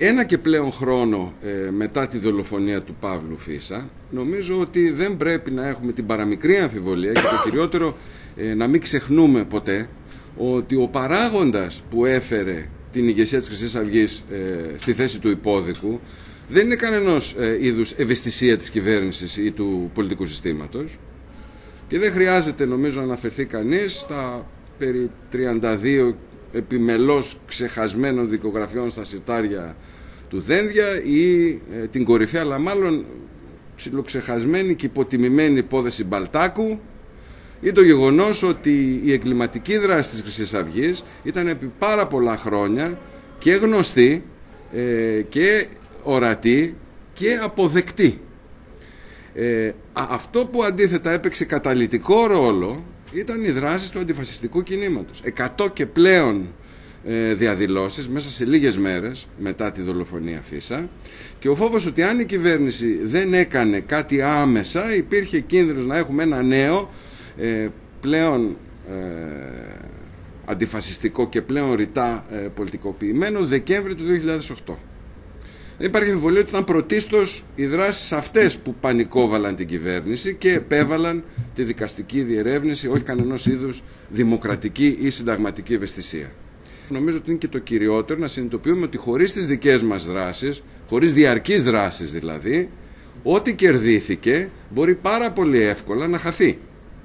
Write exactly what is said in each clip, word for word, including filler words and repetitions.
Ένα και πλέον χρόνο ε, μετά τη δολοφονία του Παύλου Φίσα, νομίζω ότι δεν πρέπει να έχουμε την παραμικρή αμφιβολία και το κυριότερο ε, να μην ξεχνούμε ποτέ ότι ο παράγοντας που έφερε την ηγεσία της Χρυσής Αυγής ε, στη θέση του υπόδικου δεν είναι κανένας ε, είδους ευαισθησία της κυβέρνησης ή του πολιτικού συστήματος και δεν χρειάζεται νομίζω να αναφερθεί κανείς στα περί τριάντα δύο επιμελώς ξεχασμένων δικογραφιών στα συρτάρια του Δένδια ή ε, την κορυφαία αλλά μάλλον ψιλοξεχασμένη και υποτιμημένη υπόθεση Μπαλτάκου ή το γεγονός ότι η εγκληματική δράση της Χρυσής Αυγής ήταν επί πάρα πολλά χρόνια και γνωστή ε, και ορατή και αποδεκτή. Ε, αυτό που αντίθετα έπαιξε καταλυτικό ρόλο ήταν οι δράσεις του αντιφασιστικού κινήματος. Εκατό και πλέον ε, διαδηλώσεις μέσα σε λίγες μέρες μετά τη δολοφονία Φίσα και ο φόβος ότι αν η κυβέρνηση δεν έκανε κάτι άμεσα υπήρχε κίνδυνος να έχουμε ένα νέο ε, πλέον ε, αντιφασιστικό και πλέον ρητά ε, πολιτικοποιημένο Δεκέμβρη του δύο χιλιάδες οκτώ. Δεν υπάρχει αμφιβολία ότι ήταν πρωτίστως οι δράσεις αυτές που πανικόβαλαν την κυβέρνηση και επέβαλαν τη δικαστική διερεύνηση, όχι κανενός είδους δημοκρατική ή συνταγματική ευαισθησία. Νομίζω ότι είναι και το κυριότερο να συνειδητοποιούμε ότι χωρίς τις δικές μας δράσεις, χωρίς διαρκείς δράσεις δηλαδή, ό,τι κερδίθηκε μπορεί πάρα πολύ εύκολα να χαθεί.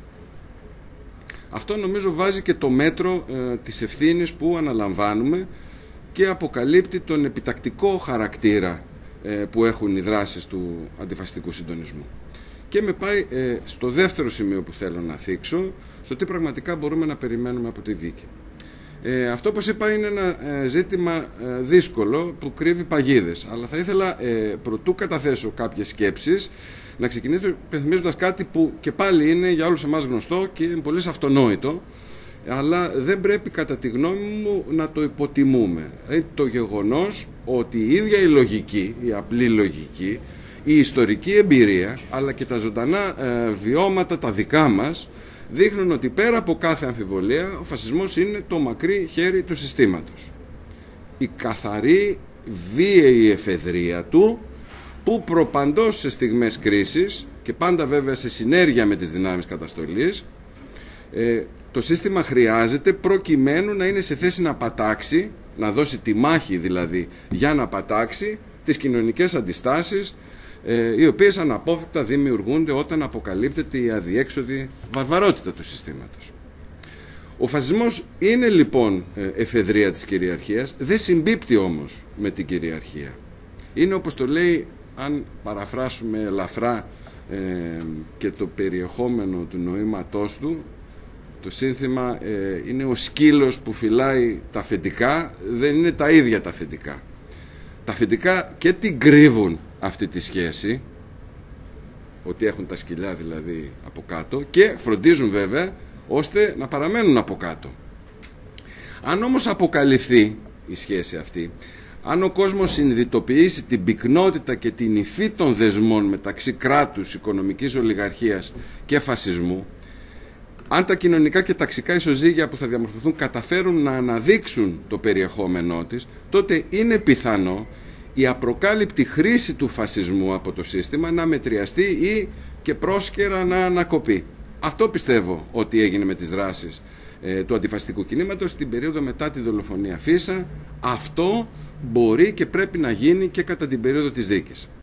Αυτό νομίζω βάζει και το μέτρο ε, της ευθύνης που αναλαμβάνουμε και αποκαλύπτει τον επιτακτικό χαρακτήρα ε, που έχουν οι δράσεις του αντιφασιστικού συντονισμού. Και με πάει ε, στο δεύτερο σημείο που θέλω να θίξω, στο τι πραγματικά μπορούμε να περιμένουμε από τη δίκη. Ε, αυτό, όπως είπα, είναι ένα ε, ζήτημα ε, δύσκολο που κρύβει παγίδες. Αλλά θα ήθελα, ε, προτού καταθέσω κάποιες σκέψεις, να ξεκινήσω υπενθυμίζοντας κάτι που και πάλι είναι για όλους εμάς γνωστό και είναι πολύ αυτονόητο, αλλά δεν πρέπει κατά τη γνώμη μου να το υποτιμούμε. Ε, το γεγονός ότι η ίδια η λογική, η απλή λογική, η ιστορική εμπειρία, αλλά και τα ζωντανά ε, βιώματα τα δικά μας, δείχνουν ότι πέρα από κάθε αμφιβολία ο φασισμός είναι το μακρύ χέρι του συστήματος. Η καθαρή βίαιη εφεδρεία του που προπαντός σε στιγμές κρίσης και πάντα βέβαια σε συνέργεια με τις δυνάμεις καταστολής ε, το σύστημα χρειάζεται προκειμένου να είναι σε θέση να πατάξει, να δώσει τη μάχη δηλαδή για να πατάξει τις κοινωνικές αντιστάσεις οι οποίες αναπόφευκτα δημιουργούνται όταν αποκαλύπτεται η αδιέξοδη βαρβαρότητα του συστήματος. Ο φασισμός είναι λοιπόν εφεδρεία της κυριαρχίας, δεν συμπίπτει όμως με την κυριαρχία. Είναι, όπως το λέει, αν παραφράσουμε ελαφρά ε, και το περιεχόμενο του νοήματός του, το σύνθημα ε, είναι ο σκύλος που φυλάει τα αφεντικά, δεν είναι τα ίδια τα αφεντικά. Τα αφεντικά και την κρύβουν αυτή τη σχέση, ότι έχουν τα σκυλιά δηλαδή από κάτω, και φροντίζουν βέβαια ώστε να παραμένουν από κάτω. Αν όμως αποκαλυφθεί η σχέση αυτή, αν ο κόσμος συνειδητοποιήσει την πυκνότητα και την υφή των δεσμών μεταξύ κράτους, οικονομικής ολιγαρχίας και φασισμού, αν τα κοινωνικά και ταξικά ισοζύγια που θα διαμορφωθούν καταφέρουν να αναδείξουν το περιεχόμενό της, τότε είναι πιθανό η απροκάλυπτη χρήση του φασισμού από το σύστημα να μετριαστεί ή και πρόσκαιρα να ανακοπεί. Αυτό πιστεύω ότι έγινε με τις δράσεις ε, του αντιφασιστικού κινήματος την περίοδο μετά τη δολοφονία Φίσα. Αυτό μπορεί και πρέπει να γίνει και κατά την περίοδο της δίκης.